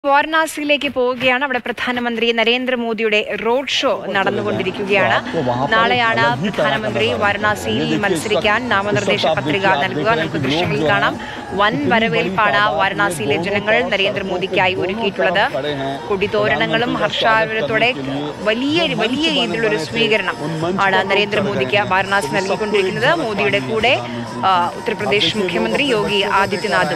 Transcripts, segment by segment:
വാരണാസിയിലേക്ക് പോവുകയാണ്. അവിടെ പ്രധാനമന്ത്രി നരേന്ദ്രമോദിയുടെ റോഡ് ഷോ നടന്നുകൊണ്ടിരിക്കുകയാണ്. നാളെയാണ് പ്രധാനമന്ത്രി വാരണാസിയിൽ മത്സരിക്കാൻ നാമനിർദ്ദേശ പത്രിക നൽകുക. നമുക്ക് ദൃശ്യങ്ങളിൽ കാണാം. വൻ വരവേൽപ്പാണ് വാരണാസിയിലെ ജനങ്ങൾ നരേന്ദ്രമോദിക്കായി ഒരുക്കിയിട്ടുള്ളത്. കൊടിതോരണങ്ങളും ഹർഷാരവത്തോടെ വലിയ രീതിയിലുള്ള ഒരു സ്വീകരണം ആണ് നരേന്ദ്രമോദിക്ക് വാരണാസി നൽകിക്കൊണ്ടിരിക്കുന്നത്. മോദിയുടെ കൂടെ ഉത്തർപ്രദേശ് മുഖ്യമന്ത്രി യോഗി ആദിത്യനാഥും.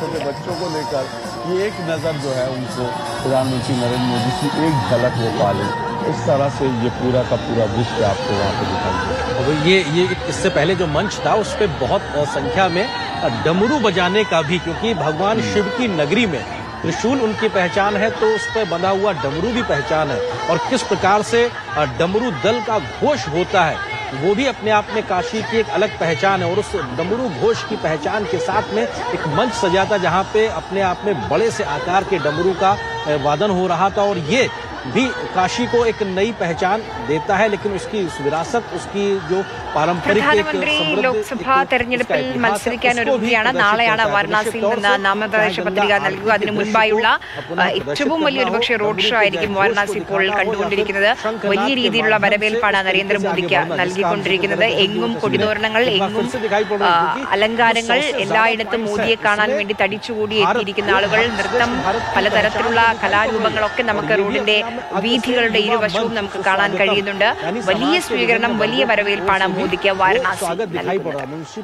ये एक नजर जो है उनको प्रधानमंत्री नरेंद्र मोदी की एक झलक वो पाले, इस तरह से ये पूरा का पूरा दृश्य आपको वहाँ पे दिखाई देगा। ये इससे पहले जो मंच था उस पे बहुत संख्या में डमरू बजाने का भी, क्योंकि भगवान शिव की नगरी में त्रिशूल उनकी पहचान है, तो उस पर बना हुआ डमरू भी पहचान है। और किस प्रकार से डमरू दल का घोष होता है वो भी अपने आप में काशी की एक अलग पहचान है। और उस डमरू घोष की पहचान के साथ में एक मंच सजा था जहां पे अपने आप में बड़े से आकार के डमरू का वादन हो रहा था। और ये भी काशी को एक नई पहचान देता है, लेकिन उसकी विरासत, उसकी जो पारंपरिक പ്രധാനമന്ത്രി ലോക്സഭാ തെരഞ്ഞെടുപ്പിൽ മത്സരിക്കാൻ ഒരുങ്ങുകയാണ്. നാളെയാണ് വാരണാസിയിൽ നിന്ന് നാമനിർദ്ദേശ പത്രിക നൽകുക. അതിനു മുൻപായുള്ള ഏറ്റവും വലിയൊരു പക്ഷേ റോഡ് ഷോ ആയിരിക്കും വാരണാസി ഇപ്പോൾ കണ്ടുകൊണ്ടിരിക്കുന്നത്. വലിയ രീതിയിലുള്ള വരവേൽപ്പാണ് നരേന്ദ്രമോദിക്ക് നൽകിക്കൊണ്ടിരിക്കുന്നത്. എങ്ങും കൊടിതോരണങ്ങൾ, എങ്ങും അലങ്കാരങ്ങൾ, എല്ലായിടത്തും മോദിയെ കാണാൻ വേണ്ടി തടിച്ചുകൂടി എത്തിയിരിക്കുന്ന ആളുകൾ, നൃത്തം, പലതരത്തിലുള്ള കലാരൂപങ്ങളൊക്കെ നമുക്ക് റോഡിന്റെ വീഥികളുടെ ഇരുവശവും നമുക്ക് കാണാൻ കഴിയുന്നുണ്ട്. വലിയ സ്വീകരണം, വലിയ വരവേൽപ്പാണ് മോദിക്ക് വാരണാസി നൽകുന്നത്.